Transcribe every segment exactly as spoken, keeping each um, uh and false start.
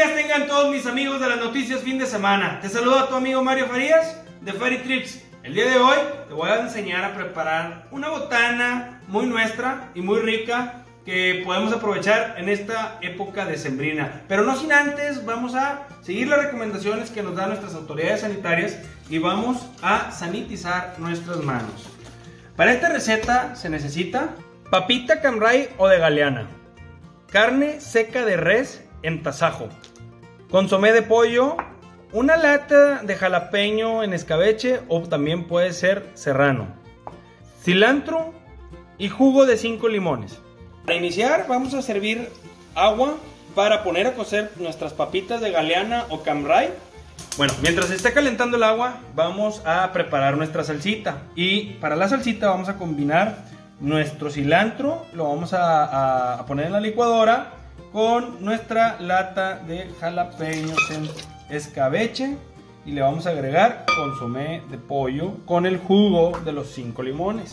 días tengan todos mis amigos de las noticias fin de semana. Te saluda tu amigo Mario Farías de Fari Trips. El día de hoy te voy a enseñar a preparar una botana muy nuestra y muy rica que podemos aprovechar en esta época decembrina. Pero no sin antes, vamos a seguir las recomendaciones que nos dan nuestras autoridades sanitarias y vamos a sanitizar nuestras manos. Para esta receta se necesita papita cambray o de galeana, carne seca de res en tasajo, consomé de pollo, una lata de jalapeño en escabeche o también puede ser serrano, cilantro y jugo de cinco limones. Para iniciar vamos a servir agua para poner a cocer nuestras papitas de galeana o cambray. Bueno, mientras se está calentando el agua vamos a preparar nuestra salsita, y para la salsita vamos a combinar nuestro cilantro, lo vamos a, a, a poner en la licuadora con nuestra lata de jalapeños en escabeche y le vamos a agregar consomé de pollo con el jugo de los cinco limones.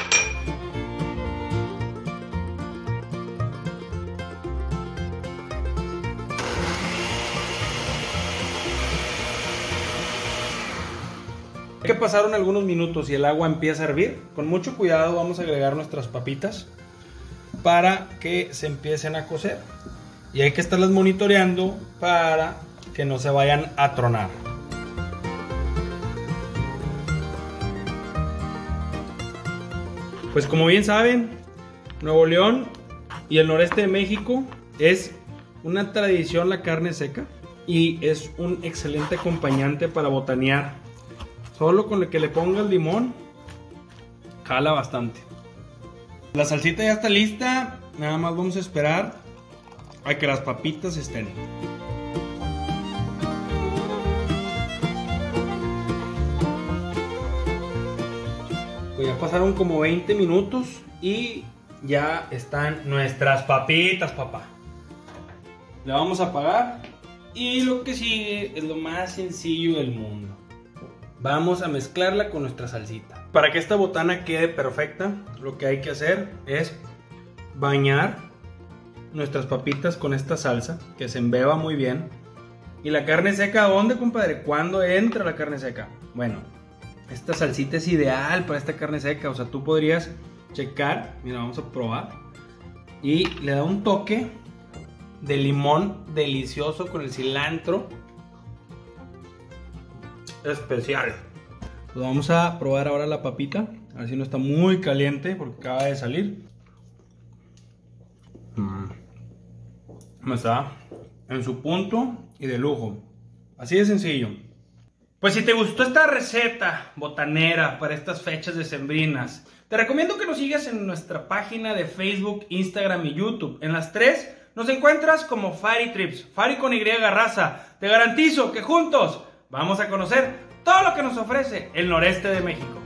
Que pasaron algunos minutos y el agua empieza a hervir. Con mucho cuidado vamos a agregar nuestras papitas para que se empiecen a cocer, y hay que estarlas monitoreando para que no se vayan a tronar. Pues como bien saben, Nuevo León y el noreste de México es una tradición la carne seca y es un excelente acompañante para botanear. Solo con lo que le pongas limón, jala bastante. La salsita ya está lista, nada más vamos a esperar a que las papitas estén. Pues ya pasaron como veinte minutos y ya están nuestras papitas, papá. Le vamos a apagar y lo que sigue es lo más sencillo del mundo. Vamos a mezclarla con nuestra salsita. Para que esta botana quede perfecta, lo que hay que hacer es bañar nuestras papitas con esta salsa, que se embeba muy bien. ¿Y la carne seca dónde, compadre? ¿Cuándo entra la carne seca? Bueno, esta salsita es ideal para esta carne seca. O sea, tú podrías checar, mira, vamos a probar, y le da un toque de limón delicioso con el cilantro. Especial. Pues vamos a probar ahora la papita, a ver si no está muy caliente porque acaba de salir. Mm. Está en su punto y de lujo. Así de sencillo. Pues si te gustó esta receta botanera para estas fechas decembrinas, te recomiendo que nos sigas en nuestra página de Facebook, Instagram y YouTube. En las tres nos encuentras como Fari Trips, Fari con Y raza. Te garantizo que juntos vamos a conocer todo lo que nos ofrece el noreste de México.